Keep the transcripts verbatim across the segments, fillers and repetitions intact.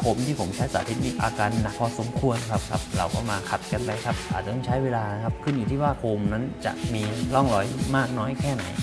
คมที่ผมใช้สาธิตมีอาการหนักพอสมควรครับครับเราก็มาขัดกันไปครับอาจจะต้องใช้เวลาครับขึ้นอยู่ที่ว่าโคมนั้นจะมีร่องรอยมากน้อยแค่ไหน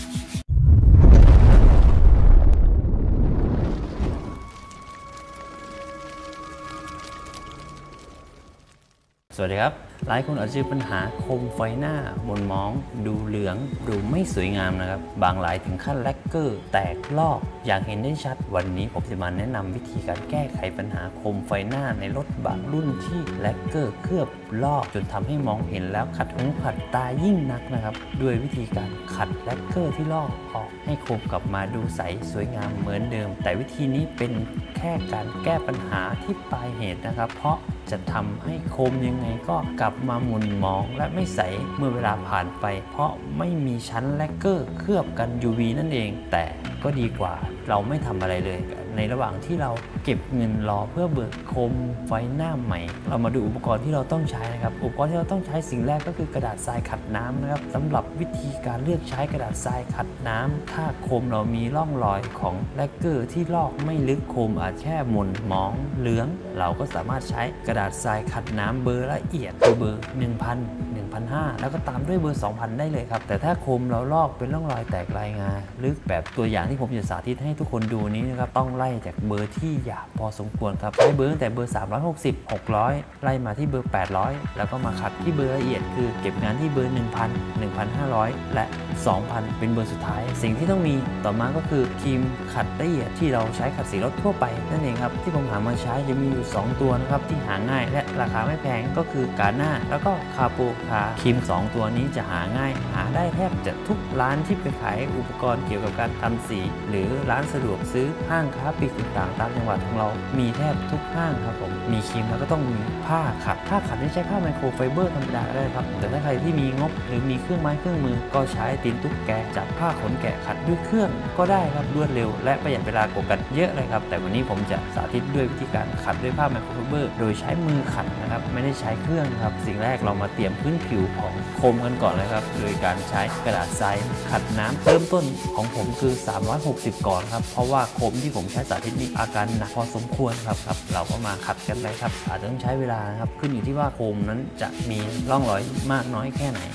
สวัสดีครับหลายคนอาจจะเจอปัญหาคมไฟหน้าหม่นหมองดูเหลืองดูไม่สวยงามนะครับบางรายถึงขั้นแลกเกอร์แตกลอกอย่างเห็นได้ชัดวันนี้ผมจะมาแนะนำวิธีการแก้ไขปัญหาคมไฟหน้าในรถบางรุ่นที่แลกเกอร์เคลือบลอกจนทำให้มองเห็นแล้วขัดหูขัดตายิ่งนักนะครับด้วยวิธีการขัดแลกเกอร์ที่ลอกออกให้คมกลับมาดูใสสวยงามเหมือนเดิมแต่วิธีนี้เป็นแค่การแก้ปัญหาที่ปลายเหตุนะครับเพราะจะทำให้คมยังไงก็กลับมาหมุนมองและไม่ใสเมื่อเวลาผ่านไปเพราะไม่มีชั้นแลกเกอร์เคลือบกัน ยู วี นั่นเองแต่ก็ดีกว่าเราไม่ทำอะไรเลยในระหว่างที่เราเก็บเงินรอเพื่อเบิกคมไฟหน้าใหม่เรามาดูอุปกรณ์ที่เราต้องใช้นะครับอุปกรณ์ที่เราต้องใช้สิ่งแรกก็คือกระดาษทรายขัดน้ำนะครับสำหรับวิธีการเลือกใช้กระดาษทรายขัดน้ำถ้าคมเรามีร่องรอยของแลกเกอร์ที่ลอกไม่ลึกคมอาจแค่หม่นหมองเหลืองเราก็สามารถใช้กระดาษทรายขัดน้ำเบอร์ละเอียดคือเบอร์ หนึ่งพัน หนึ่งพันห้าร้อย แล้วก็ตามด้วยเบอร์ สองพัน ได้เลยครับแต่ถ้าคมเราลอกเป็นร่องรอยแตกลายงาลึกแบบตัวอย่างที่ผมจะสาธิตให้ทุกคนดูนี้นะครับต้องไล่จากเบอร์ที่หยาบพอสมควรครับใช้เบอร์ตั้งแต่เบอร์สามร้อยหกสิบ หกร้อยไล่มาที่เบอร์แปดร้อยแล้วก็มาขัดที่เบอร์ละเอียดคือเก็บงานที่เบอร์ หนึ่งพัน หนึ่งพันห้าร้อย และ สองพัน เป็นเบอร์สุดท้ายสิ่งที่ต้องมีต่อมาก็คือครีมขัดละเอียดที่เราใช้ขัดสีรถทั่วไปนั่นเองครับที่ผมหามาใช้จะมีอยู่สองตัวนะครับที่หาง่ายและราคาไม่แพงก็คือกาหน้าแล้วก็คาโปคาครีมสองตัวนี้จะหาง่ายหาได้แทบจะทุกร้านที่ไปขายอุปกรณ์เกี่ยวกับการทำสีหรือร้านสะดวกซื้อห้างค้าปลีกต่างๆตามจังหวัดของเรามีแทบทุกห้างครับผมมีครีมแล้วก็ต้องมีผ้าขัดผ้าขัดที่ใช้ผ้าไมโครไฟเบอร์ธรรมดาได้ครับแต่ถ้าใครที่มีงบหรือมีเครื่องไม้เครื่องมือก็ใช้ตีนตุ๊กแกจับผ้าขนแกะขัดด้วยเครื่องก็ได้ครับรวดเร็วและประหยัดเวลากว่ากันเยอะเลยครับแต่วันนี้ผมจะสาธิตด้วยวิธีการขัดด้วยผ้าไมโครไฟเบอร์โดยใช้มือขัดนะครับไม่ได้ใช้เครื่องครับสิ่งแรกเรามาเตรียมพื้นผิวของคมกันก่อนเลยครับโดยการใช้กระดาษทรายขัดน้ำเริ่มต้นของผมคือสามร้อยหกสิบก่อนครับเพราะว่าคมที่ผมใช้สาธิตมีอาการหนักพอสมควรครับครับเราก็มาขัดกันไปครับอาจจะต้องใช้เวลาครับขึ้นอยู่ที่ว่าคมนั้นจะมีร่องรอยมากน้อยแค่ไหน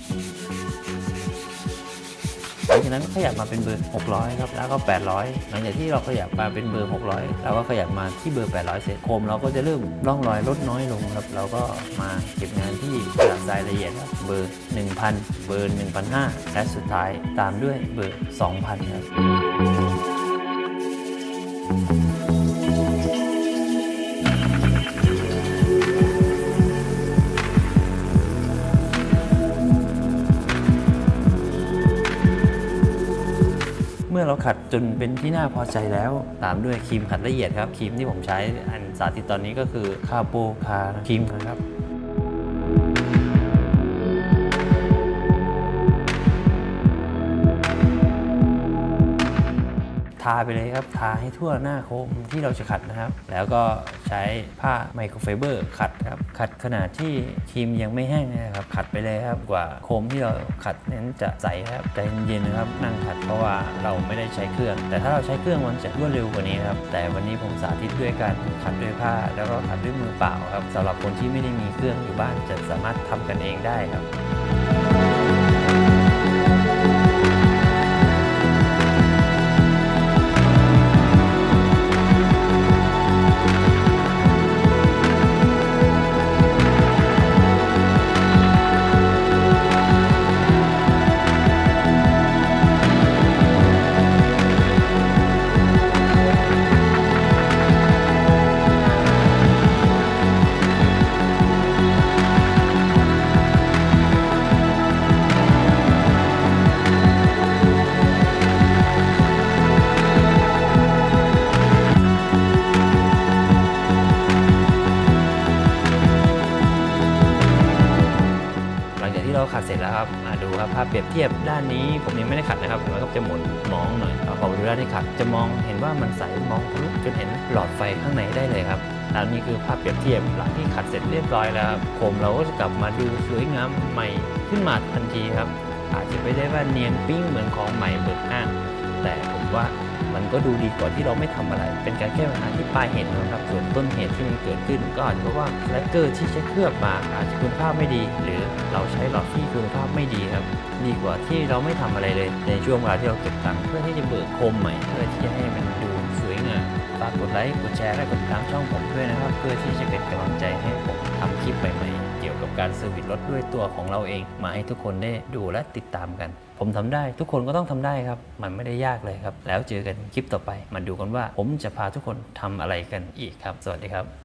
หลังจากนั้นขยับมาเป็นเบอร์หกร้อยครับแล้วก็แปดร้อยหลังจากที่เราขยับมาเป็นเบอร์หกร้อยเราก็ขยับมาที่เบอร์แปดร้อยเสร็จโคมเราก็จะเริ่มร่องรอยลดน้อยลงครับเราก็มาเก็บงานที่กระดาษทรายละเอียดครับเบอร์ หนึ่งพัน เบอร์ หนึ่งพันห้าร้อย และสุดท้ายตามด้วยเบอร์ สองพัน ครับเมื่อเราขัดจนเป็นที่น่าพอใจแล้วตามด้วยครีมขัดละเอียดครับครีมที่ผมใช้อันสาธิตตอนนี้ก็คือคาโปคาครีมครับทาไปเลยครับทาให้ทั่วหน้าโคมที่เราจะขัดนะครับแล้วก็ใช้ผ้าไมโครไฟเบอร์ขัดครับขัดขนาดที่ครีมยังไม่แห้งนะครับขัดไปเลยครับกว่าโคมที่เราขัดนั้นจะใสครับใจเย็นๆนะครับนั่งขัดเพราะว่าเราไม่ได้ใช้เครื่องแต่ถ้าเราใช้เครื่องมันจะรวดเร็วกว่านี้ครับแต่วันนี้ผมสาธิตด้วยการขัดด้วยผ้าแล้วก็ขัดด้วยมือเปล่าครับสำหรับคนที่ไม่ได้มีเครื่องอยู่บ้านจะสามารถทำกันเองได้ครับเราขัดเสร็จแล้วครับมาดูครับภาพเปรียบเทียบด้านนี้ผมยังไม่ได้ขัดนะครับมันก็จะหมุนมองหน่อยพอดูด้านที่ขัดจะมองเห็นว่ามันใสมองทะลุจนเห็นหลอดไฟข้างในได้เลยครับด้านนี้คือภาพเปรียบเทียบหลังที่ขัดเสร็จเรียบร้อยแล้วโคมเราก็จะกลับมาดูสวยงามใหม่ขึ้นมาทันทีครับอาจจะไม่ได้ว่าเนียนปิ้งเหมือนของใหม่เบิกห้างแต่ผมว่าเมันก็ดูดีกว่าที่เราไม่ทำอะไรเป็นการแก้ปัญหาที่ปลายเหตุนะครับส่วนต้นเหตุที่มันเกิดขึ้นก็อาจจะเพราะว่าแลกเกอร์ที่ใช้เคลือบมาอาจจะคุณภาพไม่ดีหรือเราใช้หลอดที่คุณภาพไม่ดีครับดีกว่าที่เราไม่ทำอะไรเลยในช่วงเวลาที่เราเก็บตังค์เพื่อที่จะเบิกโคมใหม่เพื่อที่จะให้มันดูสวยงามฝากกดไลค์กดแชร์และกดติดตามช่องผมด้วยนะครับเพื่อที่จะเป็นกำลังใจให้ผมทำคลิปใหม่ๆเกี่ยวกับการเซอร์วิสรถด้วยตัวของเราเองมาให้ทุกคนได้ดูและติดตามกันผมทำได้ทุกคนก็ต้องทำได้ครับมันไม่ได้ยากเลยครับแล้วเจอกันคลิปต่อไปมาดูกันว่าผมจะพาทุกคนทำอะไรกันอีกครับสวัสดีครับ